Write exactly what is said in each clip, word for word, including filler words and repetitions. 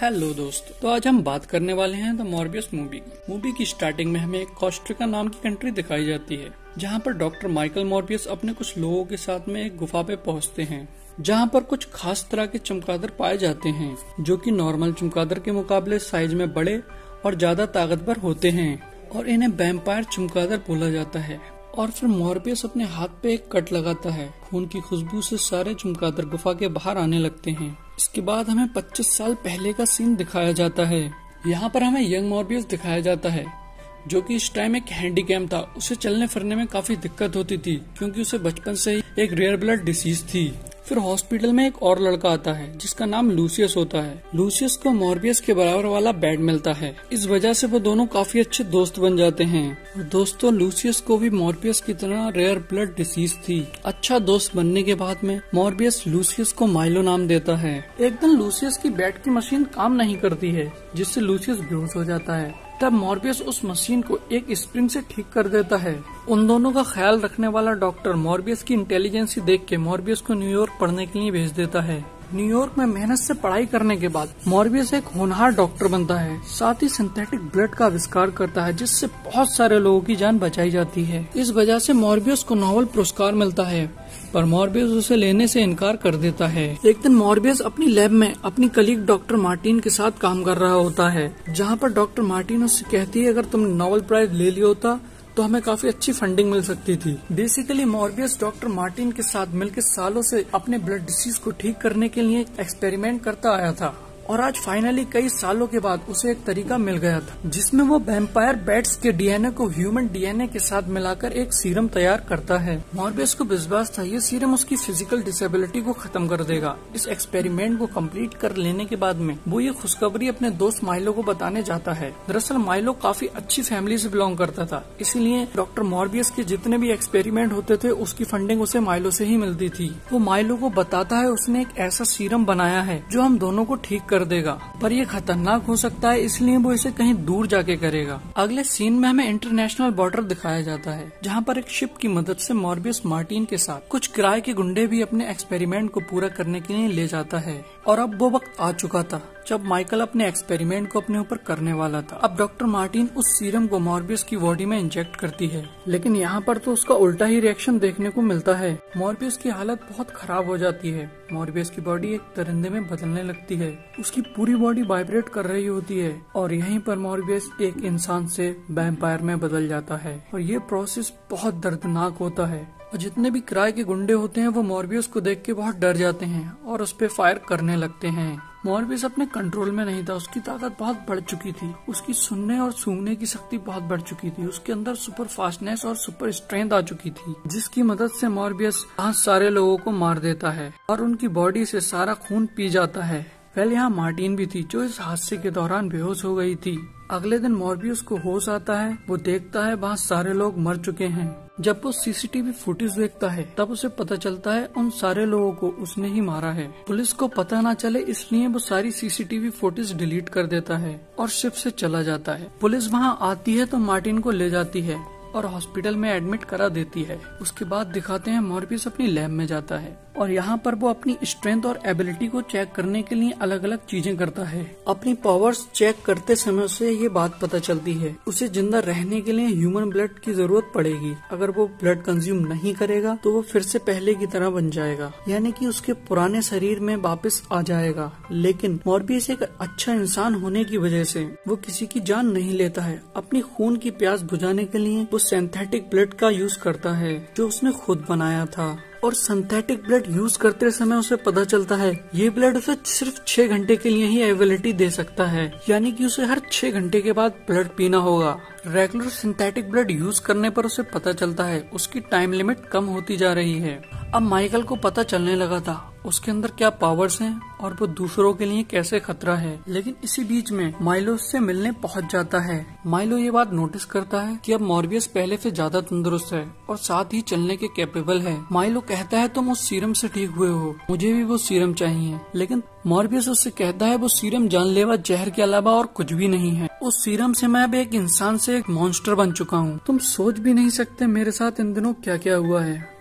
Hello दोस्तों, तो आज हम बात करने वाले हैं द मॉर्बियस मूवी की। मूवी की स्टार्टिंग में हमें कोस्टा नाम की कंट्री दिखाई जाती है, जहां पर डॉक्टर माइकल मॉर्बियस अपने कुछ लोगों के साथ में एक गुफा पे पहुंचते हैं, जहां पर कुछ खास तरह के चमगादड़ पाए जाते हैं, जो कि नॉर्मल चमगादड़ के मुकाबले साइज में बड़े और ज्यादा ताकतवर होते हैं, और इन्हें वैम्पायर चमगादड़ बोला जाता है। और फिर मॉर्बियस अपने हाथ पे एक कट लगाता है। खून की खुशबू से सारे चमगादड़ गुफा के बाहर आने लगते हैं। इसके बाद हमें पच्चीस साल पहले का सीन दिखाया जाता है। यहाँ पर हमें यंग मॉर्बियस दिखाया जाता है, जो कि इस टाइम एक हैंडीकैम था। उसे चलने फिरने में काफी दिक्कत होती थी, क्योंकि उसे बचपन से ही एक रेयर ब्लड डिसीज थी। फिर हॉस्पिटल में एक और लड़का आता है, जिसका नाम लूसियस होता है। लूसियस को मॉर्बियस के बराबर वाला बेड मिलता है। इस वजह से वो दोनों काफी अच्छे दोस्त बन जाते हैं। और दोस्तों, लूसियस को भी मॉर्बियस की तरह रेयर ब्लड डिसीज थी। अच्छा दोस्त बनने के बाद में मॉर्बियस लूसियस को माइलो नाम देता है। एक दिन लूसियस की बेड की मशीन काम नहीं करती है, जिससे लूसियस बेहोश हो जाता है। तब मॉर्बियस उस मशीन को एक स्प्रिंग से ठीक कर देता है। उन दोनों का ख्याल रखने वाला डॉक्टर मॉर्बियस की इंटेलिजेंसी देख के मॉर्बियस को न्यूयॉर्क पढ़ने के लिए भेज देता है। न्यूयॉर्क में मेहनत से पढ़ाई करने के बाद मॉर्बियस एक होनहार डॉक्टर बनता है। साथ ही सिंथेटिक ब्लड का आविष्कार करता है, जिससे बहुत सारे लोगों की जान बचाई जाती है। इस वजह से मॉर्बियस को नोबेल पुरस्कार मिलता है, पर मॉर्बियस उसे लेने से इनकार कर देता है। एक दिन मॉर्बियस अपनी लैब में अपनी कलीग डॉक्टर मार्टिन के साथ काम कर रहा होता है, जहाँ पर डॉक्टर मार्टिन उससे कहती है, अगर तुमने नोबेल प्राइज ले लिया होता तो हमें काफी अच्छी फंडिंग मिल सकती थी। बेसिकली मॉर्बियस डॉक्टर मार्टिन के साथ मिलकर सालों से अपने ब्लड डिसीज को ठीक करने के लिए एक्सपेरिमेंट करता आया था, और आज फाइनली कई सालों के बाद उसे एक तरीका मिल गया था, जिसमें वो वैम्पायर बैट्स के डीएनए को ह्यूमन डीएनए के साथ मिलाकर एक सीरम तैयार करता है। मॉर्बियस को विश्वास था ये सीरम उसकी फिजिकल डिसेबिलिटी को खत्म कर देगा। इस एक्सपेरिमेंट को कंप्लीट कर लेने के बाद में वो ये खुशखबरी अपने दोस्त माइलो को बताने जाता है। दरअसल माइलो काफी अच्छी फैमिली से बिलोंग करता था, इसीलिए डॉक्टर मॉर्बियस के जितने भी एक्सपेरिमेंट होते थे उसकी फंडिंग उसे माइलो से ही मिलती थी। वो माइलो को बताता है उसने एक ऐसा सीरम बनाया है जो हम दोनों को ठीक कर देगा, पर ये खतरनाक हो सकता है, इसलिए वो इसे कहीं दूर जाके करेगा। अगले सीन में हमें इंटरनेशनल बॉर्डर दिखाया जाता है, जहाँ पर एक शिप की मदद से मॉर्बियस मार्टिन के साथ कुछ किराए के गुंडे भी अपने एक्सपेरिमेंट को पूरा करने के लिए ले जाता है। और अब वो वक्त आ चुका था जब माइकल अपने एक्सपेरिमेंट को अपने ऊपर करने वाला था। अब डॉक्टर मार्टिन उस सीरम को मॉर्बियस की बॉडी में इंजेक्ट करती है, लेकिन यहाँ पर तो उसका उल्टा ही रिएक्शन देखने को मिलता है। मॉर्बियस की हालत बहुत खराब हो जाती है। मॉर्बियस की बॉडी एक दरिंदे में बदलने लगती है, उसकी पूरी बॉडी वाइब्रेट कर रही होती है, और यहीं पर मॉर्बियस एक इंसान से वैम्पायर में बदल जाता है। और ये प्रोसेस बहुत दर्दनाक होता है, और जितने भी किराए के गुंडे होते हैं वो मॉर्बियस को देख के बहुत डर जाते हैं और उस पे फायर करने लगते हैं। मॉर्बियस अपने कंट्रोल में नहीं था, उसकी ताकत बहुत बढ़ चुकी थी, उसकी सुनने और सूंघने की शक्ति बहुत बढ़ चुकी थी, उसके अंदर सुपर फास्टनेस और सुपर स्ट्रेंथ आ चुकी थी, जिसकी मदद से मॉर्बियस बहुत सारे लोगों को मार देता है और उनकी बॉडी से सारा खून पी जाता है। पहले यहाँ मार्टिन भी थी, जो इस हादसे के दौरान बेहोश हो गई थी। अगले दिन मॉर्बियस को होश आता है, वो देखता है वहाँ सारे लोग मर चुके हैं। जब वो सीसीटीवी फुटेज देखता है, तब उसे पता चलता है उन सारे लोगों को उसने ही मारा है। पुलिस को पता ना चले इसलिए वो सारी सीसीटीवी फुटेज डिलीट कर देता है और शिप से चला जाता है। पुलिस वहाँ आती है तो मार्टिन को ले जाती है और हॉस्पिटल में एडमिट करा देती है। उसके बाद दिखाते हैं मॉर्बियस अपनी लैब में जाता है, और यहाँ पर वो अपनी स्ट्रेंथ और एबिलिटी को चेक करने के लिए अलग अलग चीजें करता है। अपनी पावर्स चेक करते समय उसे ये बात पता चलती है, उसे जिंदा रहने के लिए ह्यूमन ब्लड की जरूरत पड़ेगी। अगर वो ब्लड कंज्यूम नहीं करेगा तो वो फिर से पहले की तरह बन जाएगा, यानी कि उसके पुराने शरीर में वापस आ जाएगा। लेकिन मॉर्बियस एक अच्छा इंसान होने की वजह से वो किसी की जान नहीं लेता है। अपनी खून की प्यास बुझाने के लिए वो सिंथेटिक ब्लड का यूज करता है, जो उसने खुद बनाया था। और सिंथेटिक ब्लड यूज करते समय उसे पता चलता है ये ब्लड उसे सिर्फ छह घंटे के लिए ही एबिलिटी दे सकता है, यानी कि उसे हर छह घंटे के बाद ब्लड पीना होगा। रेगुलर सिंथेटिक ब्लड यूज करने पर उसे पता चलता है उसकी टाइम लिमिट कम होती जा रही है। अब माइकल को पता चलने लगा था उसके अंदर क्या पावर्स हैं और वो दूसरों के लिए कैसे खतरा है। लेकिन इसी बीच में माइलो से मिलने पहुंच जाता है। माइलो ये बात नोटिस करता है कि अब मॉर्बियस पहले से ज्यादा तंदुरुस्त है और साथ ही चलने के कैपेबल है। माइलो कहता है तुम उस सीरम से ठीक हुए हो, मुझे भी वो सीरम चाहिए। लेकिन मॉर्बियस उससे कहता है वो सीरम जानलेवा जहर के अलावा और कुछ भी नहीं है। उस सीरम से मैं अब एक इंसान से एक मॉन्स्टर बन चुका हूँ। तुम सोच भी नहीं सकते मेरे साथ इन दिनों क्या क्या हुआ है।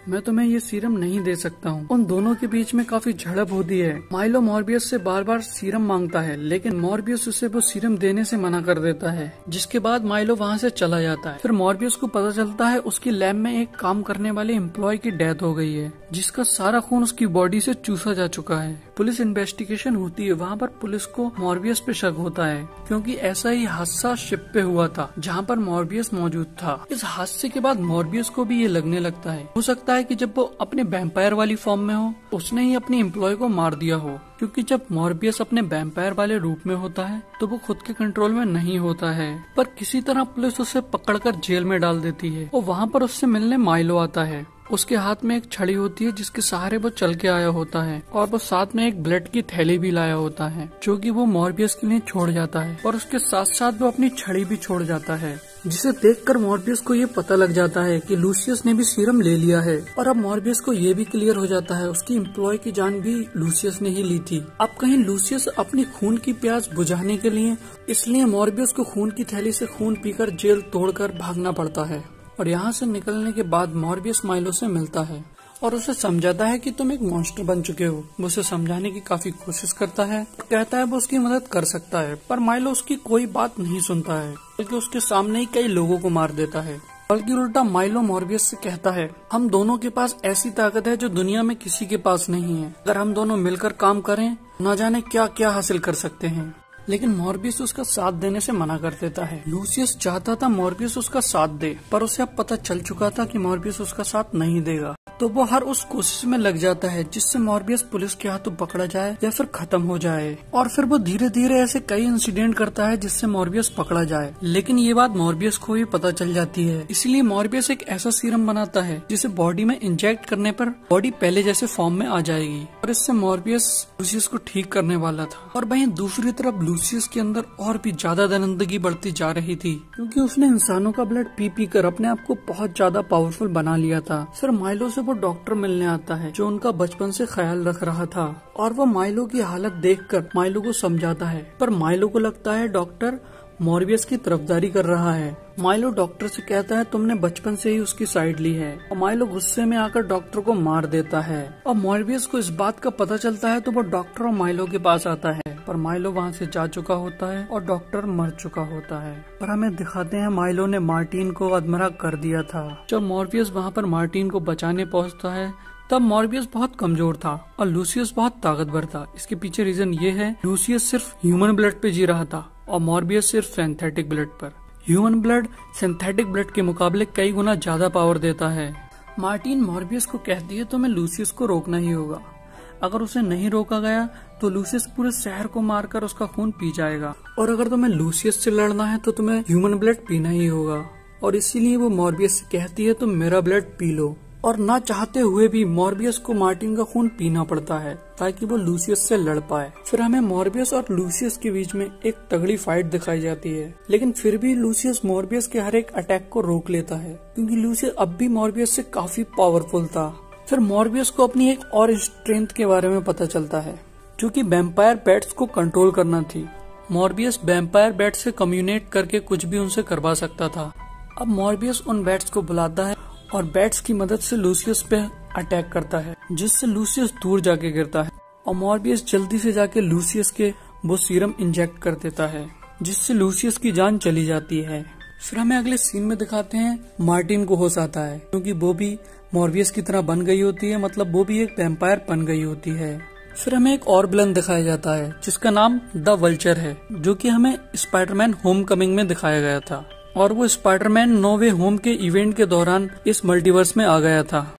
मैं तुम्हें ये सीरम नहीं दे सकता हूँ। उन दोनों के बीच में काफी झड़प होती है। माइलो मॉर्बियस से बार बार सीरम मांगता है, लेकिन मॉर्बियस उसे वो सीरम देने से मना कर देता है, जिसके बाद माइलो वहाँ से चला जाता है। फिर मॉर्बियस को पता चलता है उसकी लैब में एक काम करने वाले एम्प्लॉय की डेथ हो गई है, जिसका सारा खून उसकी बॉडी से चूसा जा चुका है। पुलिस इन्वेस्टिगेशन होती है। वहाँ पर पुलिस को मॉर्बियस पे शक होता है, क्योंकि ऐसा ही हादसा शिप पे हुआ था जहाँ पर मॉर्बियस मौजूद था। इस हादसे के बाद मॉर्बियस को भी ये लगने लगता है, हो सकता है कि जब वो अपने वैम्पायर वाली फॉर्म में हो, उसने ही अपने एम्प्लॉय को मार दिया हो, क्योंकि जब मॉर्बियस अपने वैम्पायर वाले रूप में होता है तो वो खुद के कंट्रोल में नहीं होता है। पर किसी तरह पुलिस उसे पकड़कर जेल में डाल देती है और वहाँ पर उससे मिलने माइलो आता है। उसके हाथ में एक छड़ी होती है जिसके सहारे वो चल के आया होता है, और वो साथ में एक ब्लड की थैली भी लाया होता है, जो कि वो मॉर्बियस के लिए छोड़ जाता है, और उसके साथ साथ वो अपनी छड़ी भी छोड़ जाता है, जिसे देखकर मॉर्बियस को ये पता लग जाता है कि लूसियस ने भी सीरम ले लिया है। और अब मॉर्बियस को ये भी क्लियर हो जाता है उसकी एम्प्लॉय की जान भी लूसियस ने ही ली थी। अब कहीं लूसियस अपनी खून की प्यास बुझाने के लिए, इसलिए मॉर्बियस को खून की थैली से खून पीकर जेल तोड़कर भागना पड़ता है। और यहाँ से निकलने के बाद मॉर्बियस माइलो से मिलता है और उसे समझाता है कि तुम एक मॉन्स्टर बन चुके हो। वो उसे समझाने की काफी कोशिश करता है, कहता है वो उसकी मदद कर सकता है, पर माइलो उसकी कोई बात नहीं सुनता है, बल्कि उसके सामने ही कई लोगों को मार देता है। बल्कि उल्टा माइलो मॉर्बियस से कहता है, हम दोनों के पास ऐसी ताकत है जो दुनिया में किसी के पास नहीं है। अगर हम दोनों मिलकर काम करें, न जाने क्या क्या हासिल कर सकते हैं। लेकिन मॉर्बियस उसका साथ देने से मना कर देता है। लूसियस चाहता था मॉर्बियस उसका साथ दे, पर उसे अब पता चल चुका था कि मॉर्बियस उसका साथ नहीं देगा, तो वो हर उस कोशिश में लग जाता है जिससे मॉर्बियस पुलिस के हाथों पकड़ा जाए या फिर खत्म हो जाए। और फिर वो धीरे धीरे ऐसे कई इंसिडेंट करता है जिससे मॉर्बियस पकड़ा जाए। लेकिन ये बात मॉर्बियस को ही पता चल जाती है, इसलिए मॉर्बियस एक ऐसा सीरम बनाता है जिसे बॉडी में इंजेक्ट करने पर बॉडी पहले जैसे फॉर्म में आ जाएगी, और इससे मॉर्बियस लूसियस को ठीक करने वाला था। और वहीं दूसरी तरफ लूसियस के अंदर और भी ज्यादा दरिंदगी बढ़ती जा रही थी, क्योंकि उसने इंसानों का ब्लड पी पी कर अपने आप को बहुत ज्यादा पावरफुल बना लिया था। फिर माइलो से वो डॉक्टर मिलने आता है जो उनका बचपन से ख्याल रख रहा था, और वो माइलो की हालत देखकर माइलो को समझाता है, पर माइलो को लगता है डॉक्टर मॉर्बियस की तरफदारी कर रहा है। माइलो डॉक्टर से कहता है तुमने बचपन से ही उसकी साइड ली है, और माइलो गुस्से में आकर डॉक्टर को मार देता है। और मॉर्बियस को इस बात का पता चलता है तो वो डॉक्टर और माइलो के पास आता है, पर माइलो वहाँ से जा चुका होता है और डॉक्टर मर चुका होता है। पर हमें दिखाते हैं माइलो ने मार्टिन को अधमरा कर दिया था। जब मॉर्बियस वहाँ पर मार्टिन को बचाने पहुँचता है तब मॉर्बियस बहुत कमजोर था और लूसियस बहुत ताकतवर था। इसके पीछे रीजन ये है, लूसियस सिर्फ ह्यूमन ब्लड पे जी रहा था और मॉर्बियस सिर्फ सिंथेटिक ब्लड पर। ह्यूमन ब्लड सिंथेटिक ब्लड के मुकाबले कई गुना ज्यादा पावर देता है। मार्टिन मॉर्बियस को कहती है तुम्हें लूसियस को रोकना ही होगा, अगर उसे नहीं रोका गया तो लूसियस पूरे शहर को मारकर उसका खून पी जाएगा, और अगर तुम्हें लूसियस से लड़ना है तो तुम्हें ह्यूमन ब्लड पीना ही होगा। और इसीलिए वो मॉर्बियस से कहती है तुम मेरा ब्लड पी लो, और ना चाहते हुए भी मॉर्बियस को मार्टिन का खून पीना पड़ता है ताकि वो लूसियस से लड़ पाए। फिर हमें मॉर्बियस और लूसियस के बीच में एक तगड़ी फाइट दिखाई जाती है, लेकिन फिर भी लूसियस मॉर्बियस के हर एक अटैक को रोक लेता है, क्योंकि लूसियस अब भी मॉर्बियस से काफी पावरफुल था। फिर मॉर्बियस को अपनी एक और स्ट्रेंथ के बारे में पता चलता है, जो कि वैम्पायर बैट्स को कंट्रोल करना थी। मॉर्बियस वैम्पायर बैट से कम्युनिकेट करके कुछ भी उनसे करवा सकता था। अब मॉर्बियस उन बैट्स को बुलाता है और बैट्स की मदद से लूसियस पे अटैक करता है, जिससे लूसियस दूर जाके गिरता है, और मॉर्बियस जल्दी से जाके लूसियस के वो सीरम इंजेक्ट कर देता है, जिससे लूसियस की जान चली जाती है। फिर हमें अगले सीन में दिखाते हैं मार्टिन को होश आता है, क्योंकि वो भी मॉर्बियस की तरह बन गई होती है, मतलब वो भी एक वैम्पायर बन गई होती है। फिर हमें एक और विलन दिखाया जाता है जिसका नाम द वल्चर है, जो कि हमें स्पाइडरमैन होम कमिंग में दिखाया गया था, और वो स्पाइडरमैन नो वे होम के इवेंट के दौरान इस मल्टीवर्स में आ गया था।